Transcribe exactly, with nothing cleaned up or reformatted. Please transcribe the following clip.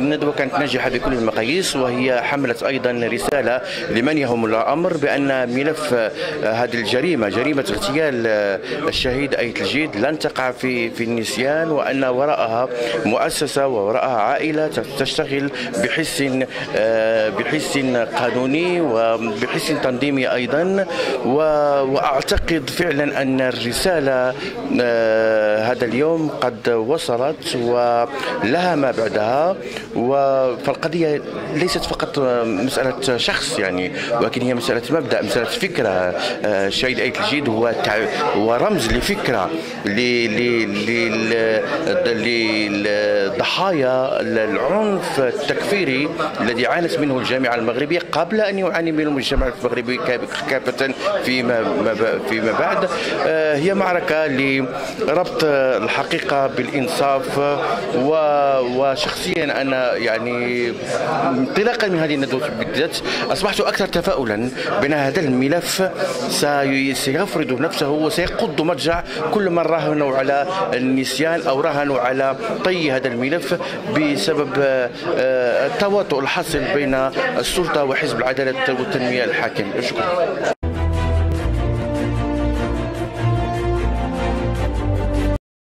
الندوة كانت ناجحة بكل المقاييس، وهي حملت أيضا رسالة لمن يهم الأمر بأن ملف هذه الجريمة، جريمة اغتيال الشهيد أيت الجيد، لن تقع في في النسيان، وأن وراءها مؤسسة ووراءها عائلة تشتغل بحس بحس قانوني وبحس تنظيمي أيضا. وأعتقد فعلا أن الرسالة هذا اليوم قد وصلت ولها ما بعدها. فالقضية ليست فقط مسألة شخص يعني، ولكن هي مسألة مبدأ، مسألة فكرة. الشهيد أيت الجيد هو هو رمز لفكرة لضحايا العنف التكفيري الذي عانت منه الجامعة المغربية قبل أن يعاني منه المجتمع المغربي كافة فيما فيما بعد. هي معركة لربط الحقيقة بالإنصاف. وشخصيا أنا يعني انطلاقا من هذه الندوة بالذات أصبحت أكثر تفاؤلا بأن هذا الملف سيفرض نفسه وسيقض مضجع كل من راهنوا على النسيان أو راهنوا على طي هذا الملف بسبب التواطؤ الحاصل بين السلطة وحزب العدالة والتنمية الحاكم. شكرا.